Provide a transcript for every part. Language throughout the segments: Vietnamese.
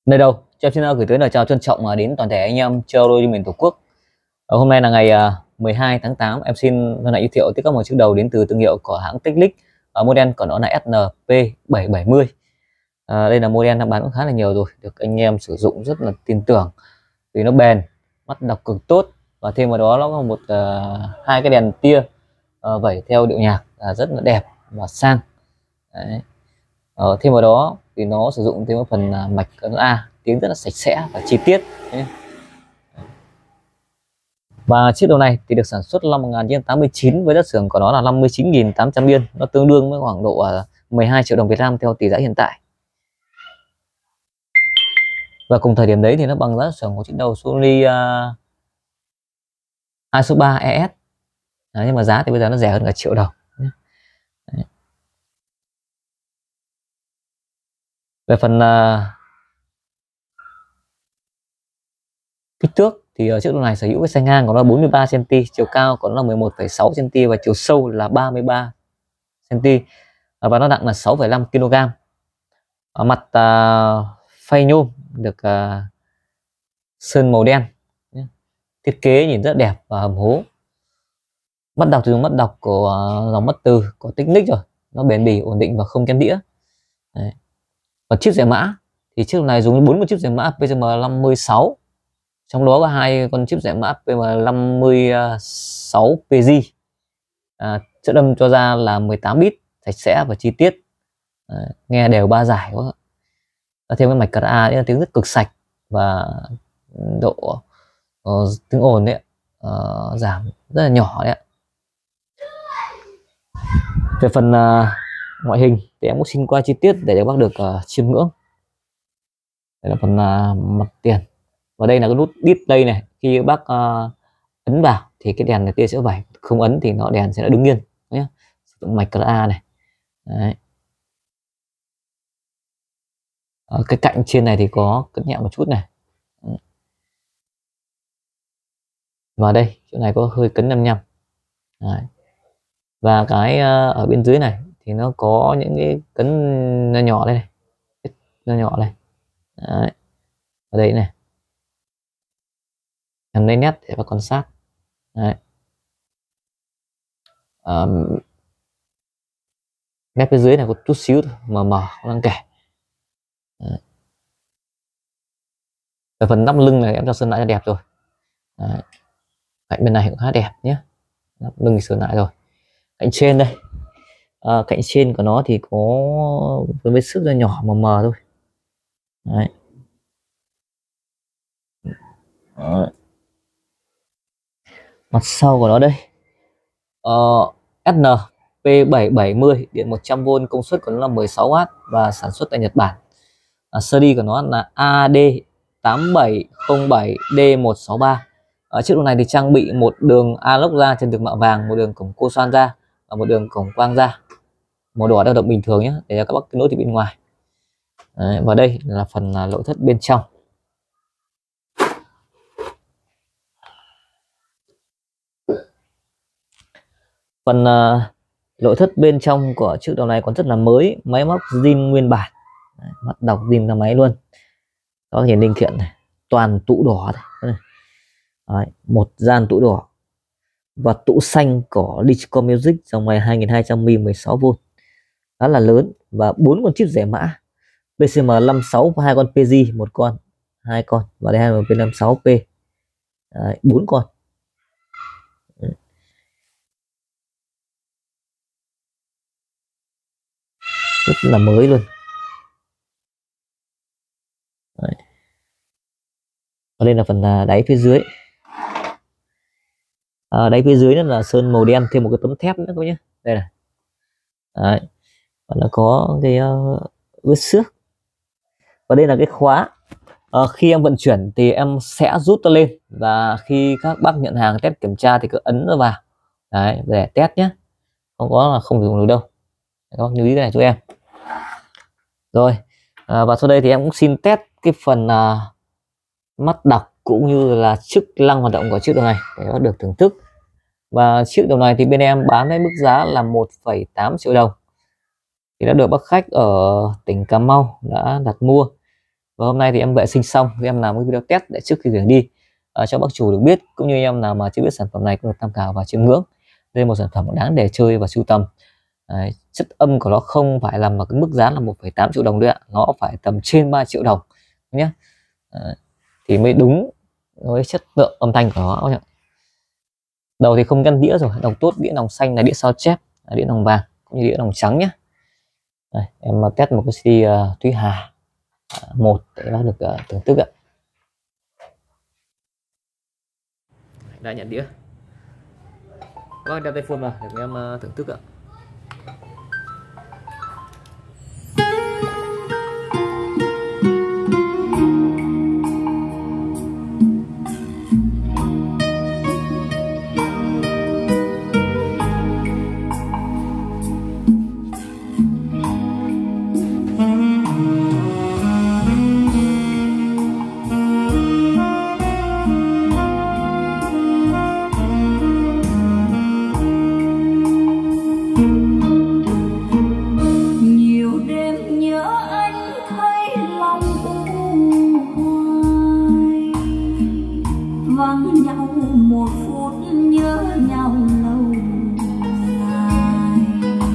Nơi đâu, cho xin gửi tới lời chào trân trọng đến toàn thể anh em chơi đôi miền Tổ quốc. Hôm nay là ngày 12 tháng 8, em xin hân hạnh giới thiệu tới các một chiếc đầu đến từ thương hiệu của hãng Technic. Model của nó là SNP770. Đây là model đang bán cũng khá là nhiều rồi, được anh em sử dụng rất là tin tưởng vì nó bền, mắt đọc cực tốt, và thêm vào đó nó có một hai cái đèn tia vẩy theo điệu nhạc rất là đẹp và sang. Đấy. Thêm vào đó thì nó sử dụng thêm một phần mạch A, tiếng rất là sạch sẽ và chi tiết. Và chiếc đầu này thì được sản xuất năm 1989 với giá xưởng của nó là 59.800 yên, nó tương đương với khoảng độ 12 triệu đồng Việt Nam theo tỷ giá hiện tại. Và cùng thời điểm đấy thì nó bằng giá xưởng của chiếc đầu Sony A-3 ES. Nhưng mà giá thì bây giờ nó rẻ hơn cả triệu đồng. Đấy. Về phần kích thước thì chiếc đầu này sở hữu cái xe ngang của nó 43 cm, chiều cao của nó là 11,6 cm và chiều sâu là 33 cm, và nó nặng là 6,5 kg. Ở mặt phay nhôm được sơn màu đen, thiết kế nhìn rất đẹp và hầm hố. Mắt đọc thì dùng mắt đọc của dòng mắt từ của Technic rồi, nó bền bỉ, ổn định và không kém đĩa. Đấy. Còn chip giải mã thì chiếc này dùng 4 con chip giải mã PCM56, trong đó có 2 con chip giải mã PM56PG. Chất âm cho ra là 18 bit, sạch sẽ và chi tiết. Nghe đều ba giải quá. Thêm cái mạch A là tiếng rất cực sạch, và độ tiếng ồn đấy giảm rất là nhỏ đấy. Về phần ngoại hình thì em cũng xin qua chi tiết để các bác được chiêm ngưỡng. Đây là phần mặt tiền, và đây là cái nút display này. Khi bác ấn vào thì cái đèn này tia sẽ vẩy, không ấn thì nó đèn sẽ đứng yên nhé. Sử dụng mạch A này. Đấy. Ở cái cạnh trên này thì có cất nhẹ một chút này. Và đây chỗ này có hơi cấn 55. Đấy. Và cái ở bên dưới này thì nó có những cái cấn nhỏ nhỏ đây này, nhỏ nhỏ này. Đấy. Ở đây này, em lấy nét để và quan sát. Đấy. Nét phía dưới này có chút xíu thôi, mờ mờ không đáng kể. Đấy. Ở phần nắp lưng này em cho sơn lại cho đẹp rồi. Đấy. Cạnh bên này cũng khá đẹp nhé, nắp lưng sơn lại rồi. Cạnh trên đây, cạnh trên của nó thì có với sức ra nhỏ mờ mờ thôi. Đấy. Đấy. Mặt sau của nó đây, SNP770, điện 100V, công suất của nó là 16W và sản xuất tại Nhật Bản. Series của nó là AD8707D163. Chiếc đồ này thì trang bị một đường analog ra trên tường mạ vàng, một đường cổng cô xoan ra và một đường cổng quang ra. Màu đỏ dao động bình thường nhé, để các bác nối từ bên ngoài. Đấy, và đây là phần nội thất bên trong. Phần nội thất bên trong của chiếc đầu này còn rất là mới, máy móc zin nguyên bản. Đấy, mắt đọc zin ra máy luôn. Có hiển linh kiện này, toàn tụ đỏ này. Đấy, một gian tụ đỏ và tụ xanh của Digital Music dòng máy 2200 mAh 16V, khá là lớn, và 4 con chip giải mã PCM56 và 2 con PG, một con, 2 con, và đây là P56P. 4 con. Đấy. Rất là mới luôn. Đấy. Và đây là phần đáy phía dưới. Đáy phía dưới là sơn màu đen, thêm một cái tấm thép nữa các nhé. Đây này. Đấy. Và nó có cái vết xước. Và đây là cái khóa. Khi em vận chuyển thì em sẽ rút nó lên, và khi các bác nhận hàng test kiểm tra thì cứ ấn nó vào. Đấy, để test nhé, không có là không dùng được đâu. Các bác lưu ý cái này cho em. Rồi, và sau đây thì em cũng xin test cái phần mắt đọc cũng như là chức năng hoạt động của chiếc đầu này để nó được thưởng thức. Và chiếc đầu này thì bên em bán với mức giá là 1,8 triệu đồng, thì đã được bác khách ở tỉnh Cà Mau đã đặt mua. Và hôm nay thì em vệ sinh xong, thì em làm cái video test để trước khi gửi đi cho bác chủ được biết, cũng như em nào mà chưa biết sản phẩm này cũng được tham khảo và chiêm ngưỡng. Đây là một sản phẩm đáng để chơi và sưu tầm. Chất âm của nó không phải là một cái mức giá là 1,8 triệu đồng đâu ạ, nó phải tầm trên 3 triệu đồng nhé, thì mới đúng với chất lượng âm thanh của nó nhỉ. Đầu thì không gắn đĩa rồi, đồng tốt, đĩa đồng xanh là đĩa sao chép, đĩa đồng vàng cũng như đĩa đồng trắng nhé. Đây, em test một cái CD Thúy Hà 1 để nó được thưởng thức ạ. Đã nhận đĩa. Vâng, đeo tay phone vào để em thưởng thức ạ. Vắng nhau một phút nhớ nhau lâu dài.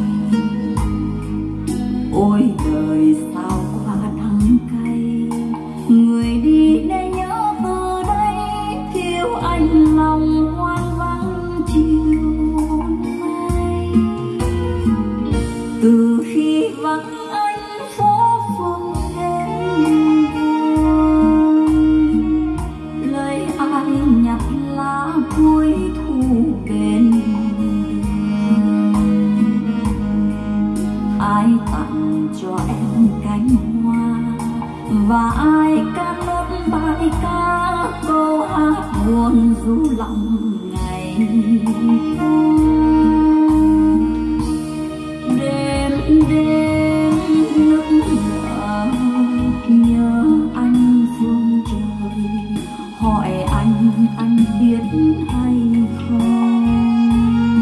Ôi đời sao quá đắng cay, người đi để nhớ từ đây, thiếu anh lòng hoang vắng chiều nay. Từ khi vắng anh phố phường em lời ai nhặt lá cuối thu bên đường, ai tặng cho em cánh hoa và ai ca nốt bài ca câu hát buồn ru lòng ngày qua. Đêm đêm nức nở nhớ anh phương trời, hỏi anh biết hay không.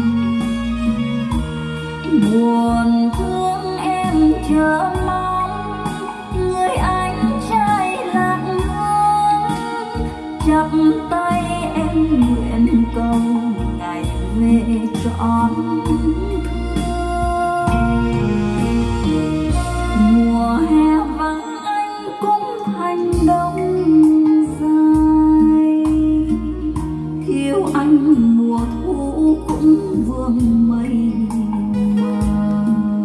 Buồn thương em chờ mong người anh trai lặng ngóng, chắp tay em nguyện cầu ngày về trọn thương. Mùa hè vắng anh cũng thành đông dài, thiếu anh mùa thu cũng vương mây mờ.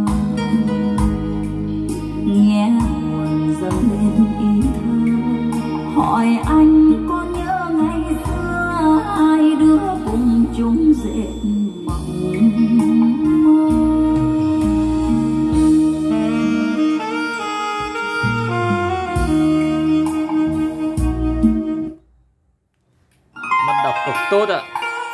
Nghe buồn dâng lên ý thơ, hỏi anh có nhớ ngày xưa hai đứa cùng chung dệt mộng mơ. Bạn đọc cực tốt ạ.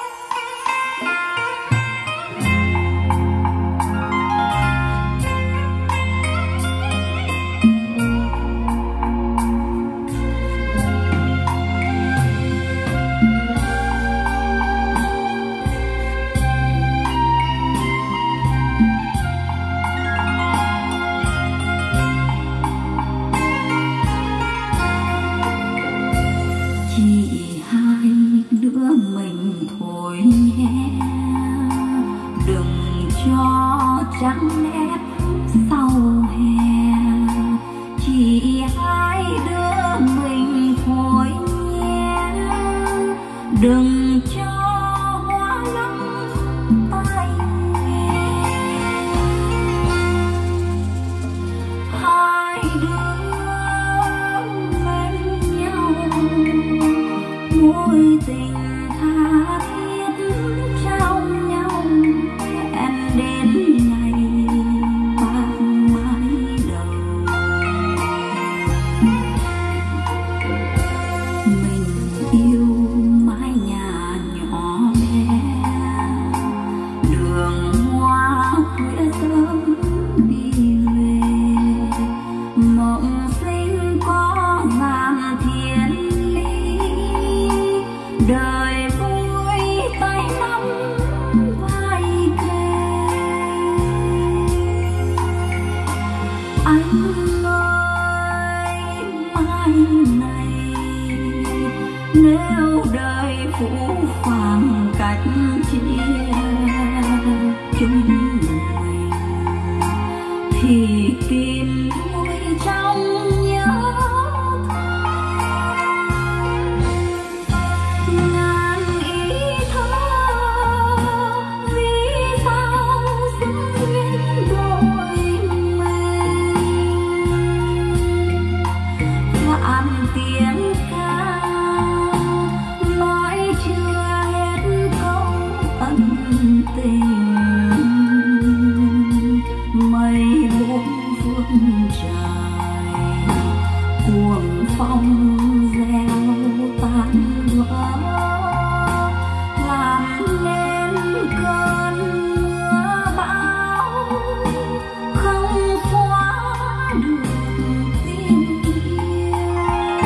Chỉ hai đứa mình thôi nhé, đừng cho trắng nét sau hè. Chỉ hai đứa mình thôi nhé, đừng cho hoa lắm tai nghe. Hai đứa bên nhau mối tình tha thiết trao nhau, hẹn đến ngày bạc mái đầu. Mình yêu mái nhà nhỏ bé, đường hoa khuya sớm đi về, mộng sinh có ngàn thiên lý. Đời mai này, nếu đời phũ phàng cách chia chúng mình thì tìm vui trong nhớ ngàn ý thơ. Vì sao dưng duyên đôi mình vạn tiếng ca nói chưa hết câu ân tình. Mây bốn phương trời cuồng phong reo tan vỡ, làm nên cơn mưa bão không xóa được tình yêu.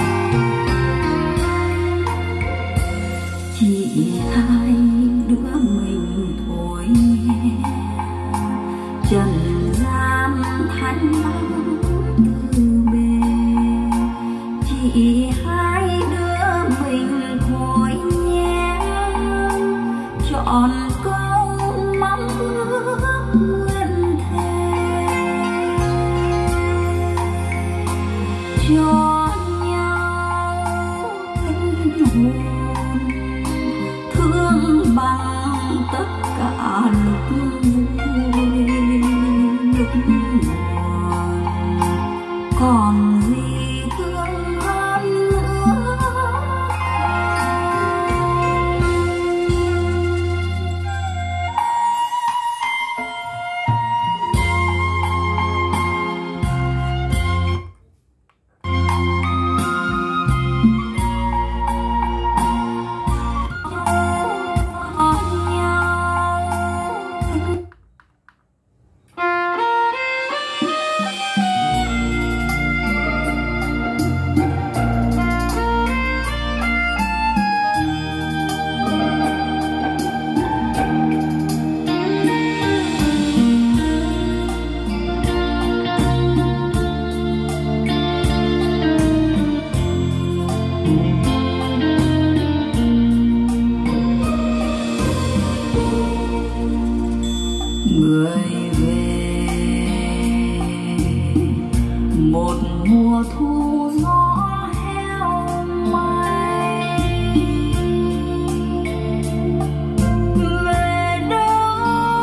Chỉ hai đứa mình thôi nhé, trần gian thanh lắng từ bề. Chỉ hai đứa mình thôi nhé, chọn câu mong ước nguyện thề cho nhau linh hồn thương bằng tất cả lúc vui lúc buồn. Còn gì thương hơn nữa. Người về một mùa thu gió heo may, về đâu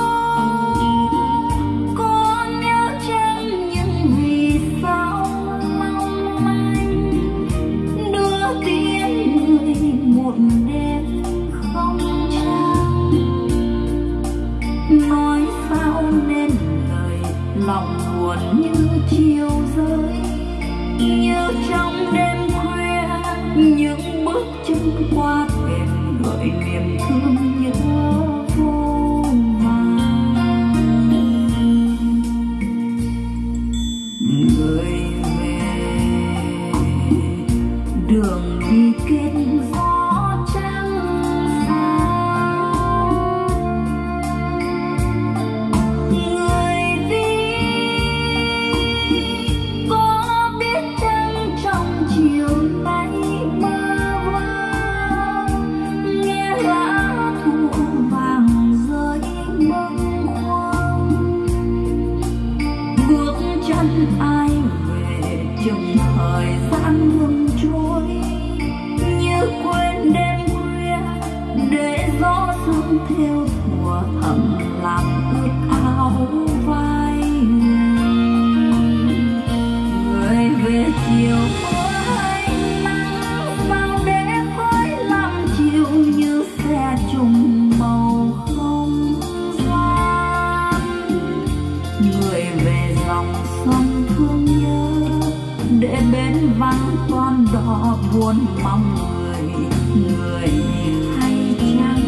có nhớ chăng những vì sao mong manh đưa tiếng người một đêm không trăng. Nói sao nên lời lòng buồn như chiều rơi, như trong đêm khuya những bước chân qua thềm gợi niềm thương nhớ vô vàn. Người về đường đi kết gió trắng xa, người đi có biết chăng trong chiều nay mơ vang nghe lá thu vàng rơi bâng khuâng. Bước chân ai về chừng thời gian ngừng trôi, như quên đêm khuya để gió sương theo thùa thầm làm ướt áo vai người về chiều tối nắng sao để khói làm chiều như xe trùng màu không gian. Người về dòng sông thương nhớ để bến vắng con đò buồn mong người hay chăng.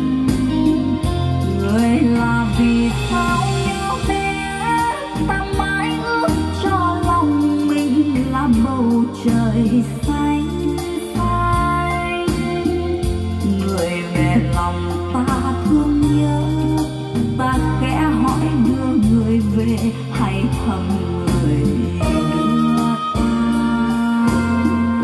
Người là vì sao nhớ bé ta mãi ước cho lòng mình là bầu trời xanh xanh. Người về lòng ta thương nhớ, ta khẽ hỏi đưa người về hay thầm người đưa ta.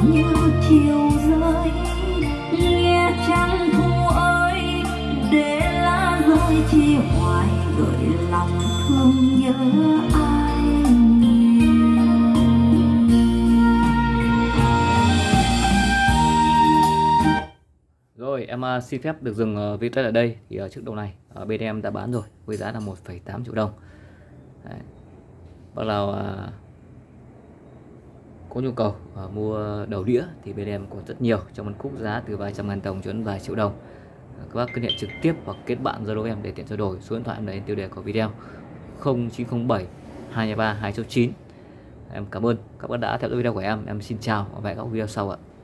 như chiều rơi, nghe trăng thu ơi để lá rơi chi hoài, gợi lòng thương nhớ ai nhiều. Rồi em xin phép được dừng video ở đây. Thì chiếc đồng này bên em đã bán rồi với giá là 1,8 triệu đồng. Đấy. Bác nào có nhu cầu mua đầu đĩa thì bên em có rất nhiều trong phân khúc giá từ vài trăm ngàn đồng cho đến vài triệu đồng. Các bác cứ điện trực tiếp hoặc kết bạn Zalo em để tiện trao đổi. Số điện thoại em để tiêu đề của video 0907 223 269. Em cảm ơn các bác đã theo dõi video của em. Em xin chào và hẹn gặp lại các video sau ạ.